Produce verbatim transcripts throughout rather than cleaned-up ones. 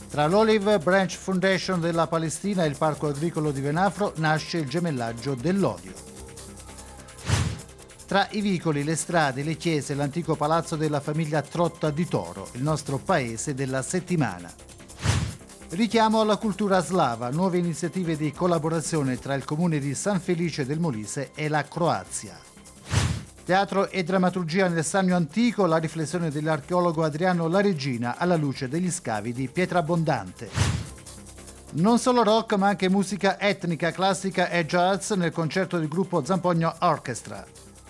Tra l'Olive Branch Foundation della Palestina e il Parco Agricolo di Venafro nasce il gemellaggio dell'odio. Tra i vicoli, le strade, le chiese, l'antico palazzo della famiglia Trotta di Toro, il nostro paese della settimana. Richiamo alla cultura slava, nuove iniziative di collaborazione tra il comune di San Felice del Molise e la Croazia. Teatro e drammaturgia nel Sannio antico, la riflessione dell'archeologo Adriano La Regina alla luce degli scavi di Pietrabondante. Non solo rock, ma anche musica etnica, classica e jazz nel concerto del gruppo Zampogno Orchestra.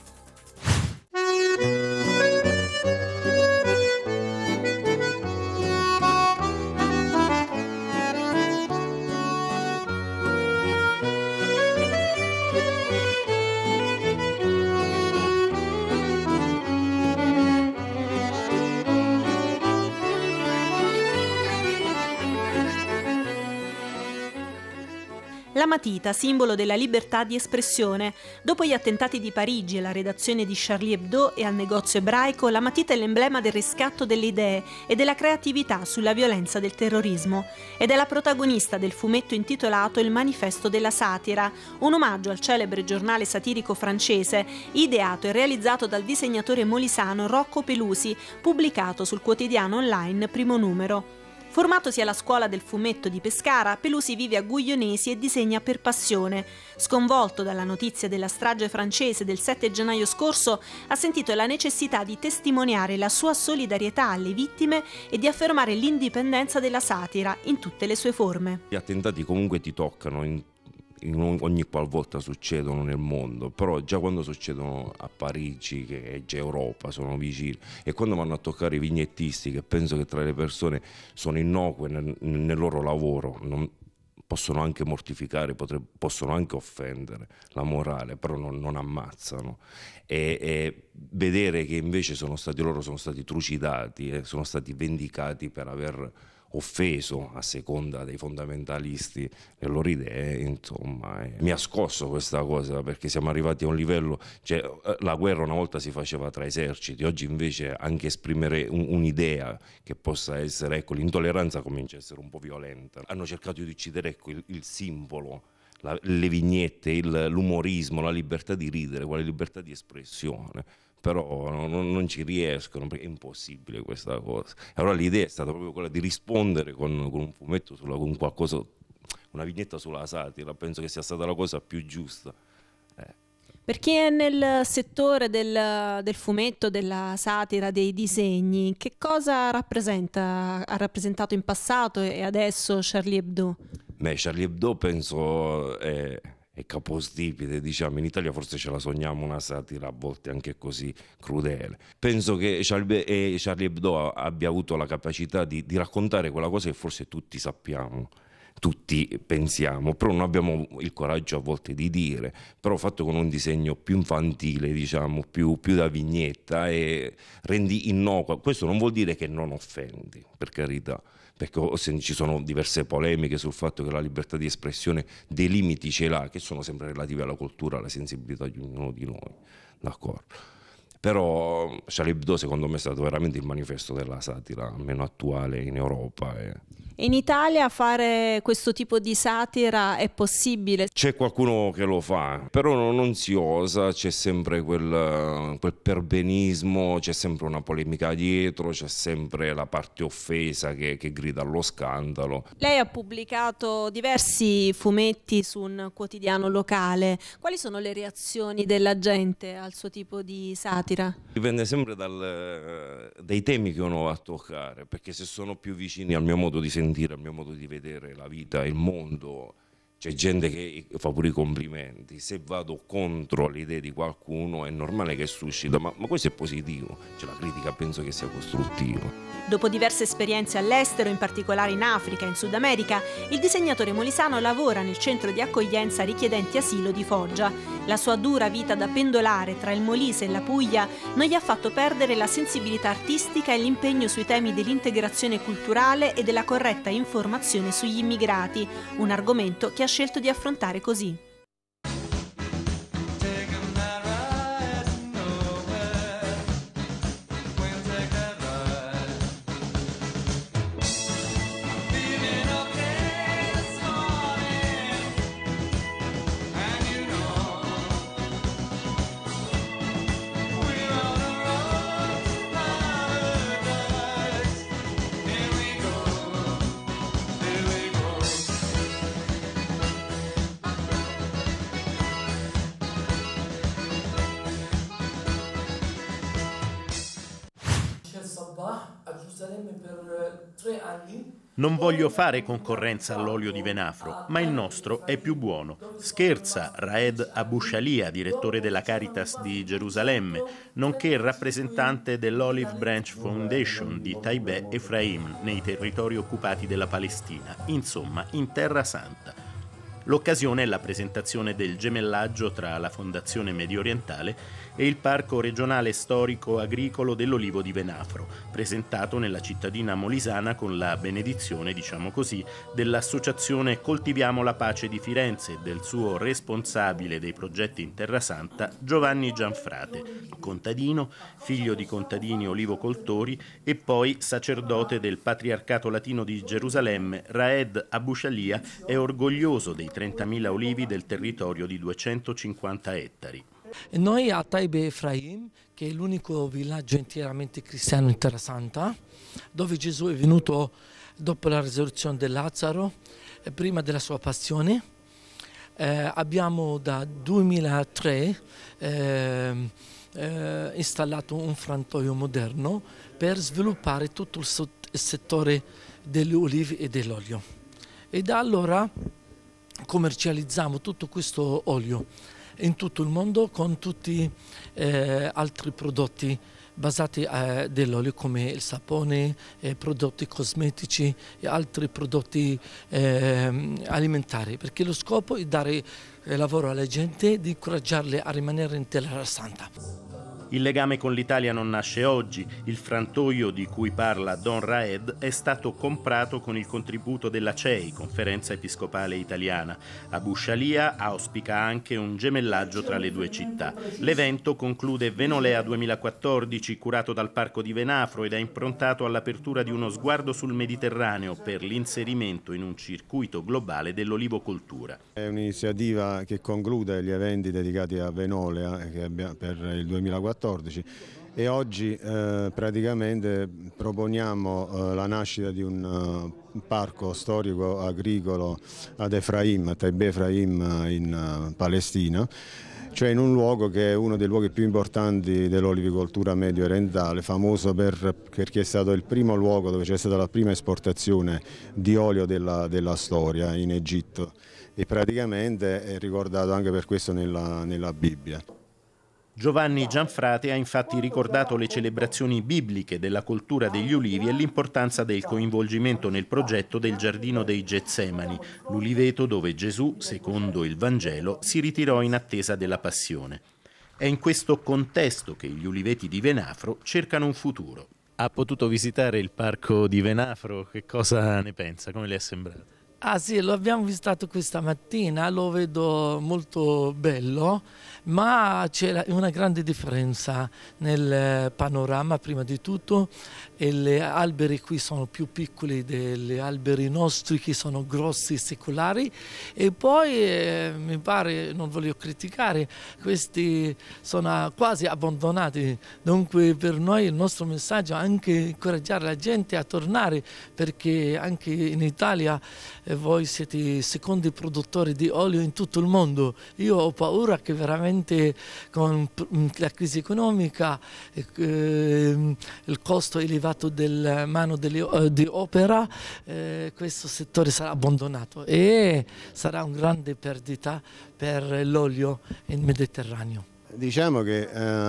La matita, simbolo della libertà di espressione. Dopo gli attentati di Parigi e la redazione di Charlie Hebdo e al negozio ebraico, la matita è l'emblema del riscatto delle idee e della creatività sulla violenza del terrorismo. Ed è la protagonista del fumetto intitolato Il manifesto della satira, un omaggio al celebre giornale satirico francese, ideato e realizzato dal disegnatore molisano Rocco Pelusi, pubblicato sul quotidiano online Primo Numero. Formatosi alla scuola del fumetto di Pescara, Pelusi vive a Guglionesi e disegna per passione. Sconvolto dalla notizia della strage francese del sette gennaio scorso, ha sentito la necessità di testimoniare la sua solidarietà alle vittime e di affermare l'indipendenza della satira in tutte le sue forme. Gli attentati comunque ti toccano in In ogni qualvolta succedono nel mondo, però già quando succedono a Parigi, che è già Europa, sono vicini, e quando vanno a toccare i vignettisti, che penso che tra le persone sono innocue nel, nel loro lavoro, non, possono anche mortificare, potrebbe, possono anche offendere la morale, però non, non ammazzano. E, e vedere che invece sono stati loro sono stati trucidati e sono stati vendicati per aver offeso a seconda dei fondamentalisti le loro idee, insomma, eh. mi ha scosso questa cosa, perché siamo arrivati a un livello, cioè la guerra una volta si faceva tra eserciti, oggi invece anche esprimere un, un'idea che possa essere, ecco, l'intolleranza comincia a essere un po' violenta. Hanno cercato di uccidere, ecco, il, il simbolo, la, le vignette, il, l'umorismo, la libertà di ridere, quale libertà di espressione. Però non, non ci riescono, perché è impossibile questa cosa. E allora l'idea è stata proprio quella di rispondere con, con un fumetto, sulla, con qualcosa, una vignetta sulla satira. Penso che sia stata la cosa più giusta. Eh. Per chi è nel settore del, del fumetto, della satira, dei disegni, che cosa rappresenta, ha rappresentato in passato e adesso Charlie Hebdo? Beh, Charlie Hebdo penso è... è capostipite, diciamo. In Italia forse ce la sogniamo una satira a volte anche così crudele. Penso che Charlie Hebdo abbia avuto la capacità di, di raccontare quella cosa che forse tutti sappiamo, tutti pensiamo, però non abbiamo il coraggio a volte di dire, però fatto con un disegno più infantile, diciamo, più, più da vignetta, e rendi innocua. Questo non vuol dire che non offendi, per carità, perché ci sono diverse polemiche sul fatto che la libertà di espressione dei limiti ce l'ha, che sono sempre relativi alla cultura, alla sensibilità di ognuno di noi, d'accordo? Però Charlie Hebdo secondo me è stato veramente il manifesto della satira meno attuale in Europa. E... In Italia fare questo tipo di satira è possibile? C'è qualcuno che lo fa, però non, non si osa, c'è sempre quel, quel perbenismo, c'è sempre una polemica dietro, c'è sempre la parte offesa che, che grida allo scandalo. Lei ha pubblicato diversi fumetti su un quotidiano locale. Quali sono le reazioni della gente al suo tipo di satira? Dipende sempre dal, dai temi che uno va a toccare, perché se sono più vicini al mio modo di sentire, al mio modo di vedere la vita, il mondo, c'è gente che fa pure i complimenti. Se vado contro le idee di qualcuno è normale che suscita, ma, ma questo è positivo, cioè la critica penso che sia costruttiva. Dopo diverse esperienze all'estero, in particolare in Africa e in Sud America, il disegnatore molisano lavora nel centro di accoglienza richiedenti asilo di Foggia. La sua dura vita da pendolare tra il Molise e la Puglia non gli ha fatto perdere la sensibilità artistica e l'impegno sui temi dell'integrazione culturale e della corretta informazione sugli immigrati, un argomento che ha scelto di affrontare così. Gerusalemme per tre anni. Non voglio fare concorrenza all'olio di Venafro, ma il nostro è più buono. Scherza Raed Abu Shalia, direttore della Caritas di Gerusalemme, nonché rappresentante dell'Olive Branch Foundation di Taibeh Efraim nei territori occupati della Palestina, insomma in Terra Santa. L'occasione è la presentazione del gemellaggio tra la Fondazione Medio Orientale e il Parco Regionale Storico Agricolo dell'Olivo di Venafro, presentato nella cittadina molisana con la benedizione, diciamo così, dell'associazione Coltiviamo la Pace di Firenze e del suo responsabile dei progetti in Terra Santa, Giovanni Gianfrate, contadino, figlio di contadini olivocoltori e poi sacerdote del Patriarcato Latino di Gerusalemme. Raed Abu Shalia è orgoglioso dei trentamila olivi del territorio di duecentocinquanta ettari. Noi a Taibeh Efraim, che è l'unico villaggio interamente cristiano in Terra Santa, dove Gesù è venuto dopo la risurrezione di Lazzaro, prima della sua passione, eh, abbiamo da duemilatré eh, eh, installato un frantoio moderno per sviluppare tutto il, so- il settore delle olive e dell'olio. E da allora commercializziamo tutto questo olio in tutto il mondo con tutti eh, altri prodotti basati eh, dell'olio come il sapone, eh, prodotti cosmetici e altri prodotti eh, alimentari, perché lo scopo è dare eh, lavoro alla gente, di incoraggiarle a rimanere in Terra Santa. Il legame con l'Italia non nasce oggi. Il frantoio di cui parla Don Raed è stato comprato con il contributo della C E I, Conferenza Episcopale Italiana. Abu Shalia auspica anche un gemellaggio tra le due città. L'evento conclude Venolea duemilaquattordici, curato dal Parco di Venafro ed è improntato all'apertura di uno sguardo sul Mediterraneo per l'inserimento in un circuito globale dell'olivocoltura. È un'iniziativa che conclude gli eventi dedicati a Venolea che abbiamo per il duemilaquattordici e oggi eh, praticamente proponiamo eh, la nascita di un uh, parco storico agricolo ad Efraim, a Taibeh Efraim in uh, Palestina, cioè in un luogo che è uno dei luoghi più importanti dell'olivicoltura medio orientale, famoso per, perché è stato il primo luogo dove c'è stata la prima esportazione di olio della, della storia in Egitto e praticamente è ricordato anche per questo nella, nella Bibbia. Giovanni Gianfrate ha infatti ricordato le celebrazioni bibliche della coltura degli ulivi e l'importanza del coinvolgimento nel progetto del Giardino dei Getsemani, l'uliveto dove Gesù, secondo il Vangelo, si ritirò in attesa della passione. È in questo contesto che gli uliveti di Venafro cercano un futuro. Ha potuto visitare il parco di Venafro? Che cosa ne pensa? Come le è sembrato? Ah sì, lo abbiamo visitato questa mattina, lo vedo molto bello, ma c'è una grande differenza nel panorama. Prima di tutto gli alberi qui sono più piccoli degli alberi nostri che sono grossi, secolari, e poi eh, mi pare, non voglio criticare, questi sono quasi abbandonati. Dunque per noi il nostro messaggio è anche incoraggiare la gente a tornare, perché anche in Italia eh, voi siete i secondi produttori di olio in tutto il mondo. Io ho paura che veramente con la crisi economica, eh, il costo elevato del mano di opera, eh, questo settore sarà abbandonato e sarà una grande perdita per l'olio nel Mediterraneo. Diciamo che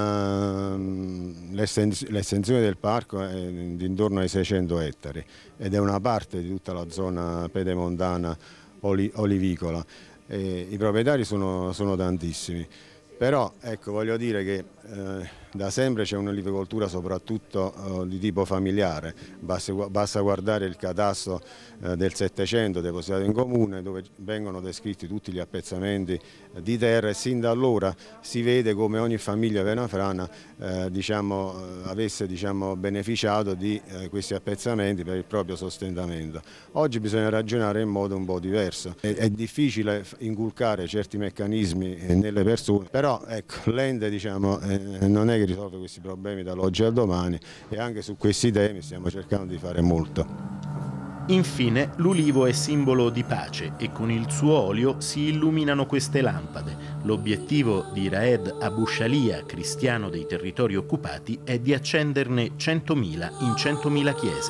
ehm, l'estensione del parco è intorno ai seicento ettari ed è una parte di tutta la zona pedemontana oli, olivicola. E i proprietari sono, sono tantissimi, però ecco, voglio dire che eh, da sempre c'è un'olivicoltura soprattutto eh, di tipo familiare, basta, basta guardare il catasto eh, del Settecento depositato in comune, dove vengono descritti tutti gli appezzamenti eh, di terra, e sin da allora si vede come ogni famiglia venafrana eh, diciamo, avesse diciamo, beneficiato di eh, questi appezzamenti per il proprio sostentamento. Oggi bisogna ragionare in modo un po' diverso, è, è difficile inculcare certi meccanismi nelle persone, però ecco, l'ente diciamo, eh, non è che risolve questi problemi dall'oggi al domani, e anche su questi temi stiamo cercando di fare molto. Infine, l'ulivo è simbolo di pace e con il suo olio si illuminano queste lampade. L'obiettivo di Raed Abu Shalia, cristiano dei territori occupati, è di accenderne centomila in centomila chiese.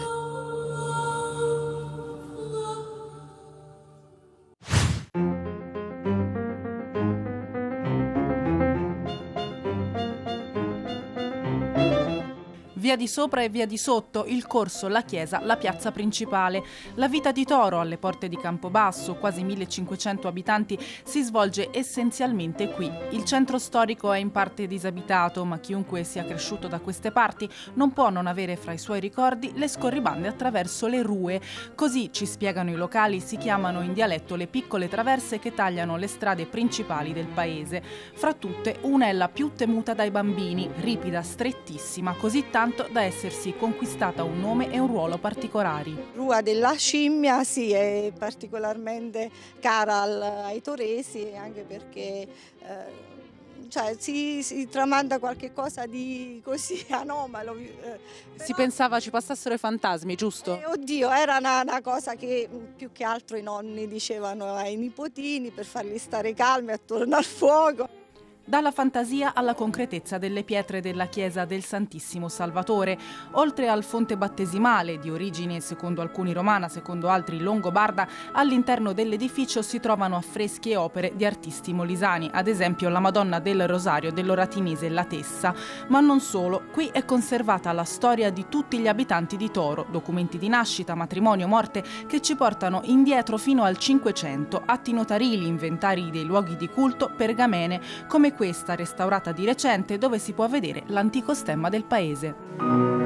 Via di sopra e via di sotto, il corso, la chiesa, la piazza principale. La vita di Toro, alle porte di Campobasso, quasi millecinquecento abitanti, si svolge essenzialmente qui. Il centro storico è in parte disabitato, ma chiunque sia cresciuto da queste parti non può non avere fra i suoi ricordi le scorribande attraverso le rue. Così, ci spiegano i locali, si chiamano in dialetto le piccole traverse che tagliano le strade principali del paese. Fra tutte, una è la più temuta dai bambini, ripida, strettissima, così tanto da essersi conquistata un nome e un ruolo particolari. Rua della Scimmia sì, è particolarmente cara al, ai toresi, anche perché eh, cioè, si, si tramanda qualche cosa di così anomalo. Eh, si pensava ci passassero i fantasmi, giusto? Eh, oddio, era una, una cosa che più che altro i nonni dicevano ai nipotini per farli stare calmi attorno al fuoco. Dalla fantasia alla concretezza delle pietre della chiesa del Santissimo Salvatore. Oltre al fonte battesimale, di origine secondo alcuni romana, secondo altri longobarda, all'interno dell'edificio si trovano affreschi e opere di artisti molisani, ad esempio la Madonna del Rosario dell'oratinese La Tessa. Ma non solo, qui è conservata la storia di tutti gli abitanti di Toro, documenti di nascita, matrimonio, morte, che ci portano indietro fino al Cinquecento, atti notarili, inventari dei luoghi di culto, pergamene, come questa restaurata di recente dove si può vedere l'antico stemma del paese.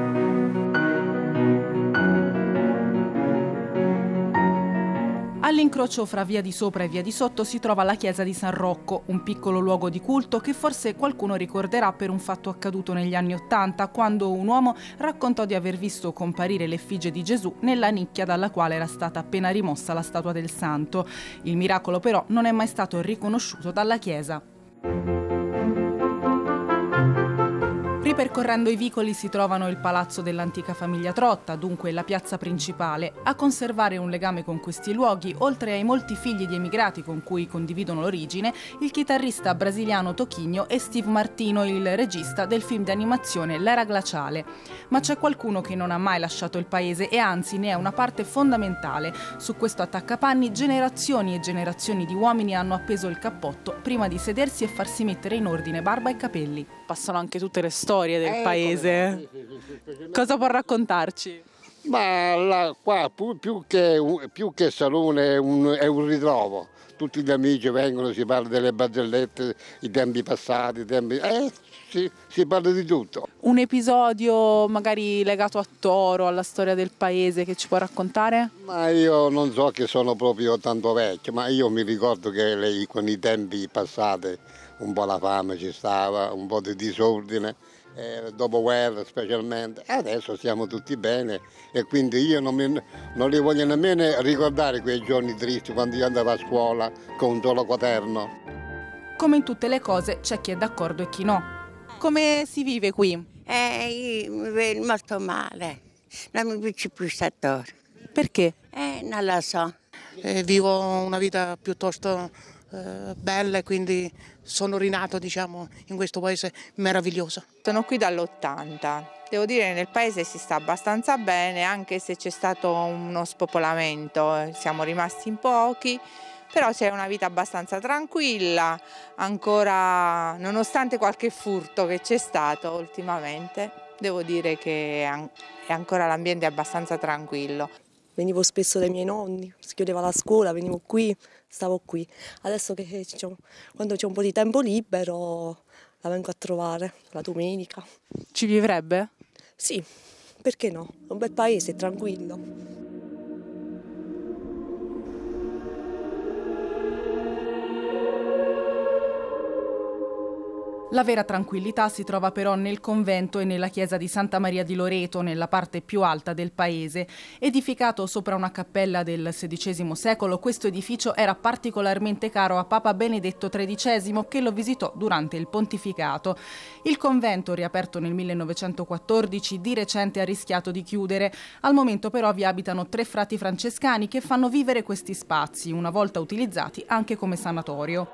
All'incrocio fra via di sopra e via di sotto si trova la chiesa di San Rocco, un piccolo luogo di culto che forse qualcuno ricorderà per un fatto accaduto negli anni Ottanta, quando un uomo raccontò di aver visto comparire l'effigie di Gesù nella nicchia dalla quale era stata appena rimossa la statua del santo. Il miracolo però non è mai stato riconosciuto dalla chiesa. Ripercorrendo i vicoli si trovano il palazzo dell'antica famiglia Trotta, dunque la piazza principale. A conservare un legame con questi luoghi, oltre ai molti figli di emigrati con cui condividono l'origine, il chitarrista brasiliano Toquinho e Steve Martino, il regista del film di animazione L'era glaciale. Ma c'è qualcuno che non ha mai lasciato il paese e anzi ne è una parte fondamentale. Su questo attaccapanni generazioni e generazioni di uomini hanno appeso il cappotto prima di sedersi e farsi mettere in ordine barba e capelli. Passano anche tutte le storie del eh, paese. Sì, sì, sì, sì. Cosa può raccontarci? Ma la, qua più, più, che un, più che salone è un, è un ritrovo. Tutti gli amici vengono, si parla delle barzellette, i tempi passati, i tempi... Eh, si, si parla di tutto. Un episodio magari legato a Toro, alla storia del paese che ci può raccontare? Ma io non so che sono proprio tanto vecchio, ma io mi ricordo che lei, con i tempi passati un po' la fame ci stava, un po' di disordine, eh, dopoguerra specialmente, e adesso siamo tutti bene e quindi io non, mi, non li voglio nemmeno ricordare quei giorni tristi quando io andavo a scuola con un solo quaderno. Come in tutte le cose c'è chi è d'accordo e chi no. Come si vive qui? Eh, io mi vedo molto male, non mi piace più stato. Perché? Eh, non lo so. Eh, vivo una vita piuttosto eh, bella e quindi sono rinato, diciamo, in questo paese meraviglioso. Sono qui dall'ottanta. Devo dire che nel paese si sta abbastanza bene, anche se c'è stato uno spopolamento, siamo rimasti in pochi, però c'è una vita abbastanza tranquilla, ancora nonostante qualche furto che c'è stato ultimamente, devo dire che è ancora l'ambiente abbastanza tranquillo. Venivo spesso dai miei nonni, si chiudeva la scuola, venivo qui, stavo qui. Adesso che diciamo, quando c'è un po' di tempo libero la vengo a trovare la domenica. Ci vivrebbe? Sì, perché no? È un bel paese, tranquillo. La vera tranquillità si trova però nel convento e nella chiesa di Santa Maria di Loreto, nella parte più alta del paese. Edificato sopra una cappella del sedicesimo secolo, questo edificio era particolarmente caro a Papa Benedetto tredicesimo, che lo visitò durante il pontificato. Il convento, riaperto nel millenovecentoquattordici, di recente ha rischiato di chiudere. Al momento però vi abitano tre frati francescani che fanno vivere questi spazi, una volta utilizzati anche come sanatorio.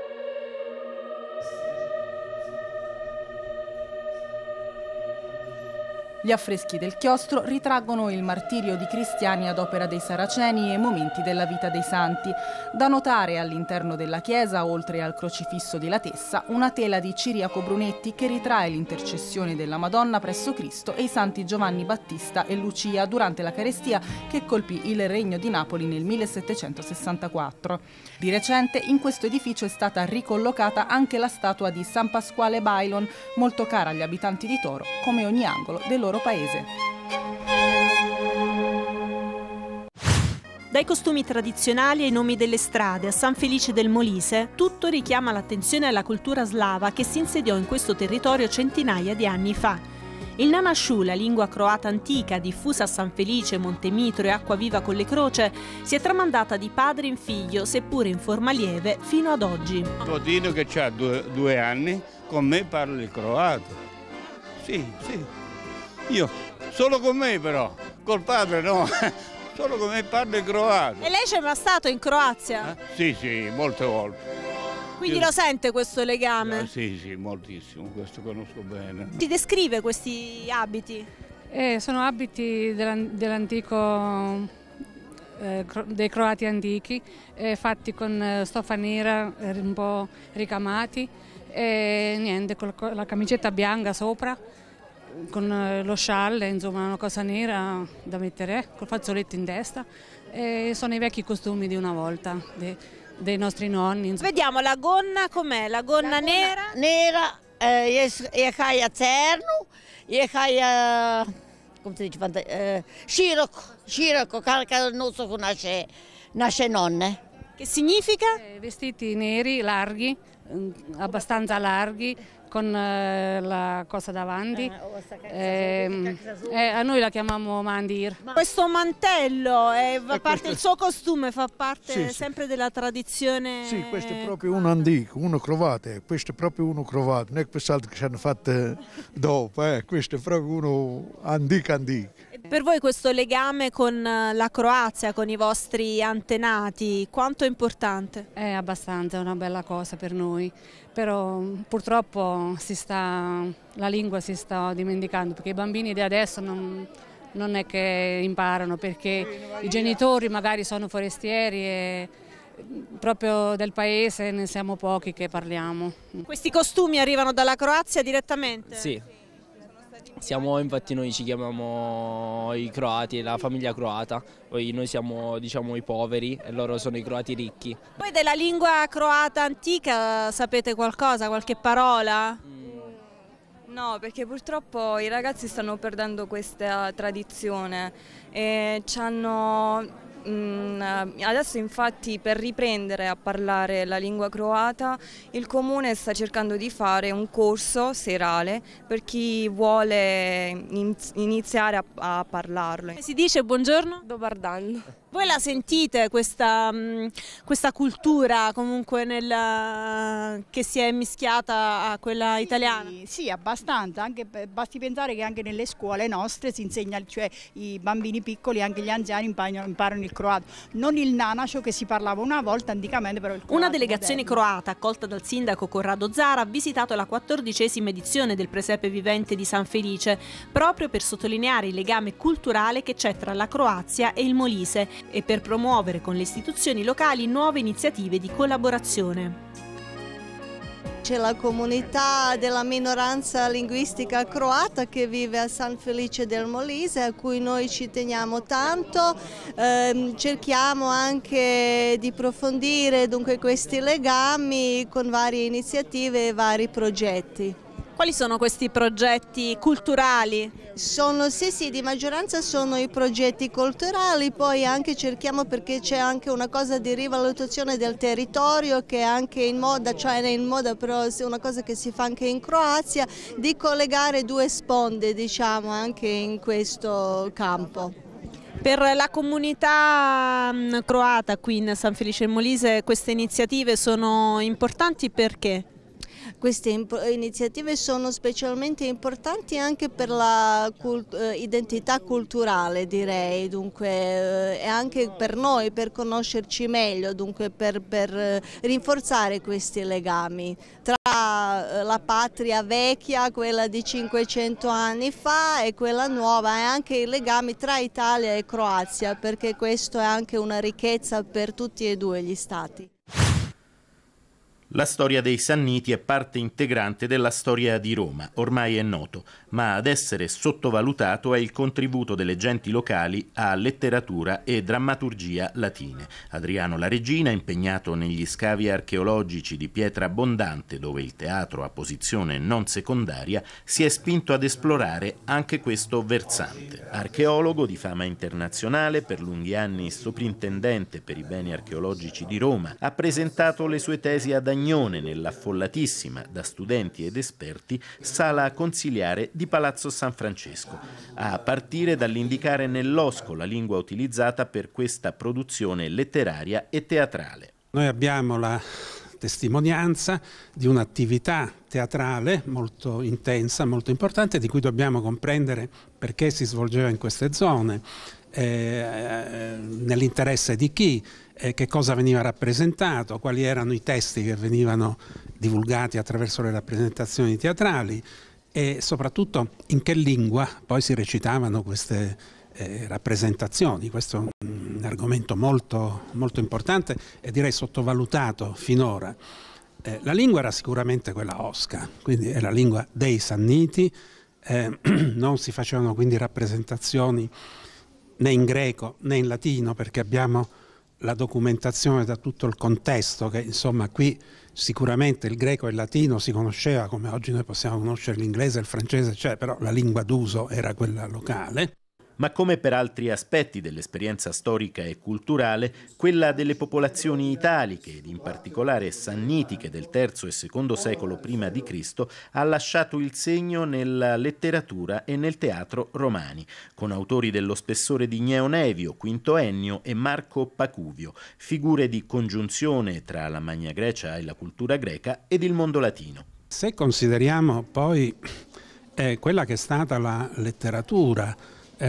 Gli affreschi del chiostro ritraggono il martirio di cristiani ad opera dei Saraceni e momenti della vita dei santi. Da notare all'interno della chiesa, oltre al crocifisso di Latessa, una tela di Ciriaco Brunetti che ritrae l'intercessione della Madonna presso Cristo e i santi Giovanni Battista e Lucia durante la carestia che colpì il Regno di Napoli nel millesettecentosessantaquattro. Di recente in questo edificio è stata ricollocata anche la statua di San Pasquale Bailon, molto cara agli abitanti di Toro, come ogni angolo del loro paese. Dai costumi tradizionali ai nomi delle strade a San Felice del Molise, tutto richiama l'attenzione alla cultura slava che si insediò in questo territorio centinaia di anni fa. Il Nanasciù, la lingua croata antica diffusa a San Felice, Montemitro e Acquaviva con le Croce, si è tramandata di padre in figlio, seppure in forma lieve, fino ad oggi. Codino che ha due, due anni, con me parla il croato. Sì, sì. Io, solo con me però, col padre no, solo con me parlo il croato. E lei c'è mai stato in Croazia? Eh? Sì, sì, molte volte. Quindi Io... lo sente questo legame? Eh, sì, sì, moltissimo, questo conosco bene. Ti descrive questi abiti? Eh, sono abiti dell'antico, eh, dei croati antichi, eh, fatti con eh, stoffa nera, eh, un po' ricamati, e niente, con la camicetta bianca sopra, con lo scialle, insomma una cosa nera da mettere, col fazzoletto in testa. E sono i vecchi costumi di una volta, dei, dei nostri nonni. Insomma. Vediamo la gonna com'è, la gonna, la gonna nera? Nera, eh, e hai a cerno, e hai a, come si dice, eh, scirocco, scirocco, che non so che nasce, nasce nonne. Che significa? Eh, vestiti neri, larghi, abbastanza larghi, con eh, la cosa davanti, eh, eh, a noi la chiamiamo mandir. Questo mantello è, fa parte, il suo costume fa parte sì, sempre sì. della tradizione? Sì, questo è proprio uno antico, uno crovato, questo è proprio uno crovato, non è quest'altro che ci hanno fatto dopo, eh. Questo è proprio uno antico antico. Per voi questo legame con la Croazia, con i vostri antenati, quanto è importante? È abbastanza, è una bella cosa per noi, però purtroppo si sta, la lingua si sta dimenticando, perché i bambini di adesso non, non è che imparano, perché i genitori magari sono forestieri e proprio del paese ne siamo pochi che parliamo. Questi costumi arrivano dalla Croazia direttamente? Sì. Siamo, infatti noi ci chiamiamo i croati, la famiglia croata, poi noi siamo, diciamo, i poveri e loro sono i croati ricchi. Poi della lingua croata antica sapete qualcosa, qualche parola? Mm. No, perché purtroppo i ragazzi stanno perdendo questa tradizione e c'hanno... Adesso infatti per riprendere a parlare la lingua croata il comune sta cercando di fare un corso serale per chi vuole iniziare a, a parlarlo. Si dice buongiorno? Dobar dan. Voi la sentite questa, questa cultura comunque nel, che si è mischiata a quella italiana? Sì, sì, abbastanza, anche, basti pensare che anche nelle scuole nostre si insegna, cioè i bambini piccoli, anche gli anziani imparano, imparano il croato, non il nanascio che si parlava una volta anticamente, però il croato. Una delegazione moderno. croata accolta dal sindaco Corrado Zara ha visitato la quattordicesima edizione del Presepe Vivente di San Felice, proprio per sottolineare il legame culturale che c'è tra la Croazia e il Molise e per promuovere con le istituzioni locali nuove iniziative di collaborazione. C'è la comunità della minoranza linguistica croata che vive a San Felice del Molise, a cui noi ci teniamo tanto, eh, cerchiamo anche di approfondire dunque questi legami con varie iniziative e vari progetti. Quali sono questi progetti culturali? Sono, sì, sì, di maggioranza sono i progetti culturali, poi anche cerchiamo, perché c'è anche una cosa di rivalutazione del territorio che è anche in moda, cioè è in moda però è una cosa che si fa anche in Croazia, di collegare due sponde, diciamo, anche in questo campo. Per la comunità croata qui in San Felice del Molise queste iniziative sono importanti perché? Queste iniziative sono specialmente importanti anche per la cult- identità culturale, direi, dunque, eh, e anche per noi, per conoscerci meglio, dunque per, per rinforzare questi legami tra la patria vecchia, quella di cinquecento anni fa, e quella nuova, e anche i legami tra Italia e Croazia, perché questo è anche una ricchezza per tutti e due gli stati. La storia dei Sanniti è parte integrante della storia di Roma, ormai è noto, ma ad essere sottovalutato è il contributo delle genti locali a letteratura e drammaturgia latine. Adriano La Regina, impegnato negli scavi archeologici di Pietra Abbondante, dove il teatro ha posizione non secondaria, si è spinto ad esplorare anche questo versante. Archeologo di fama internazionale, per lunghi anni soprintendente per i beni archeologici di Roma, ha presentato le sue tesi ad Agnone nell'affollatissima, da studenti ed esperti, sala consiliare di Palazzo San Francesco, a partire dall'indicare nell'osco la lingua utilizzata per questa produzione letteraria e teatrale. Noi abbiamo la testimonianza di un'attività teatrale molto intensa, molto importante, di cui dobbiamo comprendere perché si svolgeva in queste zone, eh, nell'interesse di chi, eh, che cosa veniva rappresentato, quali erano i testi che venivano divulgati attraverso le rappresentazioni teatrali e soprattutto in che lingua poi si recitavano queste eh, rappresentazioni. Questo è un, un argomento molto, molto importante e direi sottovalutato finora. Eh, la lingua era sicuramente quella osca, quindi è la lingua dei Sanniti, eh, non si facevano quindi rappresentazioni né in greco né in latino, perché abbiamo la documentazione da tutto il contesto che insomma qui sicuramente il greco e il latino si conosceva come oggi noi possiamo conoscere l'inglese e il francese, cioè, però la lingua d'uso era quella locale. Ma come per altri aspetti dell'esperienza storica e culturale, quella delle popolazioni italiche ed in particolare sannitiche del terzo e secondo secolo prima di Cristo ha lasciato il segno nella letteratura e nel teatro romani, con autori dello spessore di Gneo Nevio, Quinto Ennio e Marco Pacuvio, figure di congiunzione tra la Magna Grecia e la cultura greca ed il mondo latino. Se consideriamo poi eh, quella che è stata la letteratura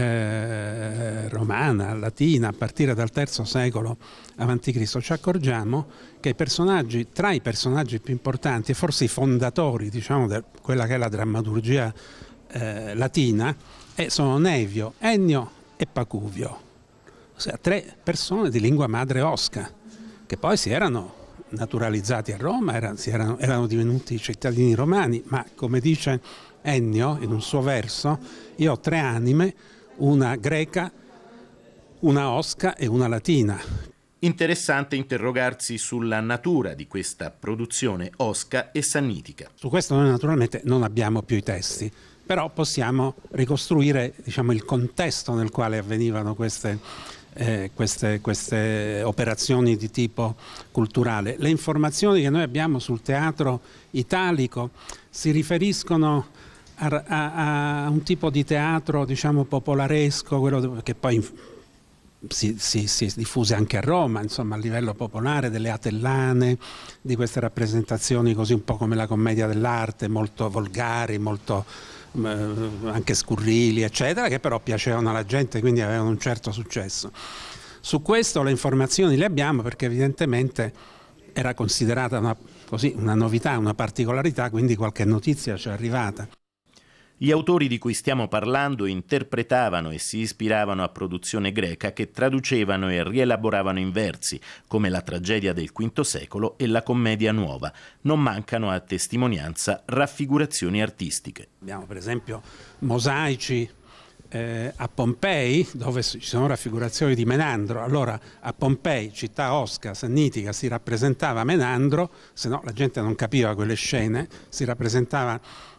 Eh, romana, latina, a partire dal terzo secolo avanti Cristo, ci accorgiamo che i personaggi, tra i personaggi più importanti e forse i fondatori, diciamo, di quella che è la drammaturgia eh, latina, eh, sono Nevio, Ennio e Pacuvio, ossia tre persone di lingua madre osca, che poi si erano naturalizzati a Roma, erano, si erano, erano divenuti cittadini romani, ma come dice Ennio in un suo verso, io ho tre anime, una greca, una osca e una latina. Interessante interrogarsi sulla natura di questa produzione osca e sannitica. Su questo noi naturalmente non abbiamo più i testi, però possiamo ricostruire, diciamo, il contesto nel quale avvenivano queste, eh, queste, queste operazioni di tipo culturale. Le informazioni che noi abbiamo sul teatro italico si riferiscono A, a, a un tipo di teatro, diciamo, popolaresco, quello che poi si, si, si diffuse anche a Roma, insomma, a livello popolare, delle atellane, di queste rappresentazioni così un po' come la commedia dell'arte, molto volgari, molto eh, anche scurrili, eccetera, che però piacevano alla gente, quindi avevano un certo successo. Su questo le informazioni le abbiamo perché evidentemente era considerata una, così, una novità, una particolarità, quindi qualche notizia ci è arrivata. Gli autori di cui stiamo parlando interpretavano e si ispiravano a produzione greca che traducevano e rielaboravano in versi, come la tragedia del quinto secolo e la commedia nuova. Non mancano a testimonianza raffigurazioni artistiche. Abbiamo per esempio mosaici eh, a Pompei, dove ci sono raffigurazioni di Menandro. Allora a Pompei, città osca, sannitica, si rappresentava Menandro, se no la gente non capiva quelle scene, si rappresentava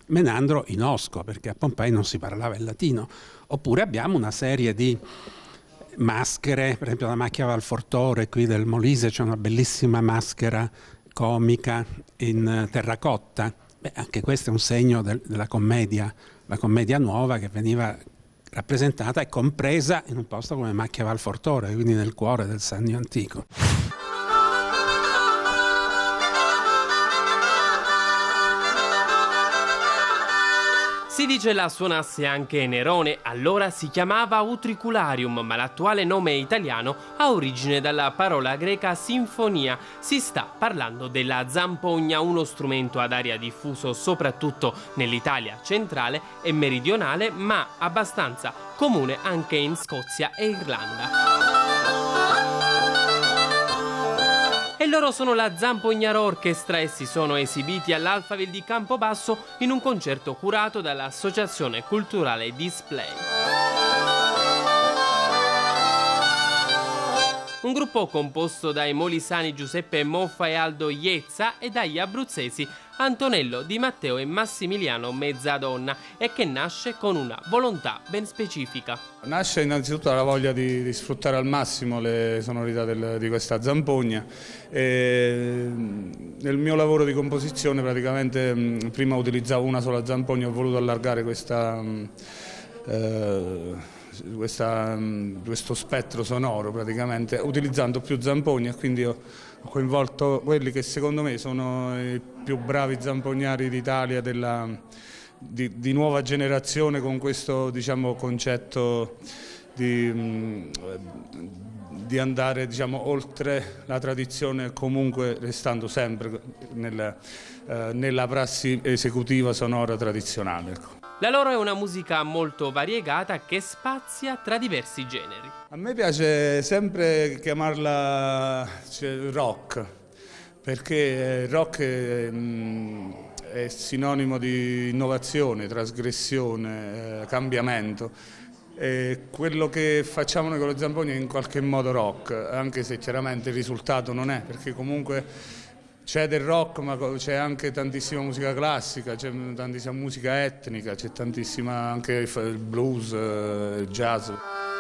Menandro Inosco, perché a Pompei non si parlava il latino. Oppure abbiamo una serie di maschere, per esempio la macchia Valfortore qui del Molise c'è una bellissima maschera comica in terracotta. Beh, anche questo è un segno del, della commedia, la commedia nuova che veniva rappresentata e compresa in un posto come Macchia Valfortore, quindi nel cuore del Sannio antico. Si dice la suonasse anche Nerone, allora si chiamava utricularium, ma l'attuale nome italiano ha origine dalla parola greca sinfonia. Si sta parlando della zampogna, uno strumento ad aria diffuso soprattutto nell'Italia centrale e meridionale, ma abbastanza comune anche in Scozia e Irlanda. E loro sono la Zampognaro Orchestra e si sono esibiti all'Alphaville di Campobasso in un concerto curato dall'Associazione Culturale Display. Un gruppo composto dai molisani Giuseppe Moffa e Aldo Iezza e dagli abruzzesi Antonello Di Matteo e Massimiliano Mezzadonna, e che nasce con una volontà ben specifica. Nasce innanzitutto dalla voglia di, di sfruttare al massimo le sonorità del, di questa zampogna. E nel mio lavoro di composizione praticamente mh, prima utilizzavo una sola zampogna, ho voluto allargare questa... Mh, eh, Questa, questo spettro sonoro praticamente utilizzando più zampogne, quindi ho, ho coinvolto quelli che secondo me sono i più bravi zampognari d'Italia della, di, di nuova generazione, con questo diciamo, concetto di, di andare diciamo, oltre la tradizione, comunque restando sempre nel, eh, nella prassi esecutiva sonora tradizionale. Ecco. La loro è una musica molto variegata che spazia tra diversi generi. A me piace sempre chiamarla cioè, rock, perché rock è, mh, è sinonimo di innovazione, trasgressione, eh, cambiamento. E quello che facciamo noi con le zampogne è in qualche modo rock, anche se chiaramente il risultato non è, perché comunque c'è del rock, ma c'è anche tantissima musica classica, c'è tantissima musica etnica, c'è tantissima anche il blues, il jazz.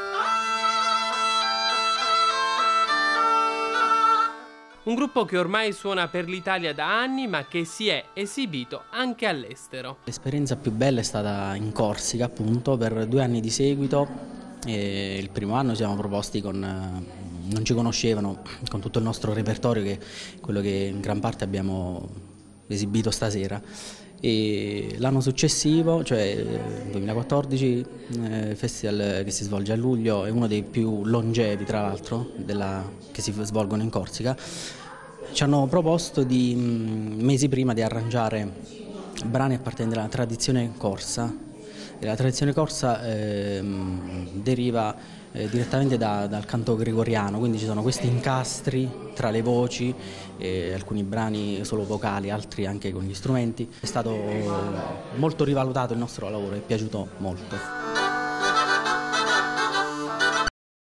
Un gruppo che ormai suona per l'Italia da anni, ma che si è esibito anche all'estero. L'esperienza più bella è stata in Corsica, appunto, per due anni di seguito. E il primo anno ci siamo proposti con... non ci conoscevano, con tutto il nostro repertorio, che è quello che in gran parte abbiamo esibito stasera. E l'anno successivo, cioè il duemilaquattordici, eh, festival che si svolge a luglio, è uno dei più longevi tra l'altro che si svolgono in Corsica. Ci hanno proposto di mh, mesi prima di arrangiare brani appartenenti alla tradizione corsa. E la tradizione corsa eh, deriva Eh, direttamente da, dal canto gregoriano, quindi ci sono questi incastri tra le voci, eh, alcuni brani solo vocali, altri anche con gli strumenti. È stato molto rivalutato il nostro lavoro, è piaciuto molto.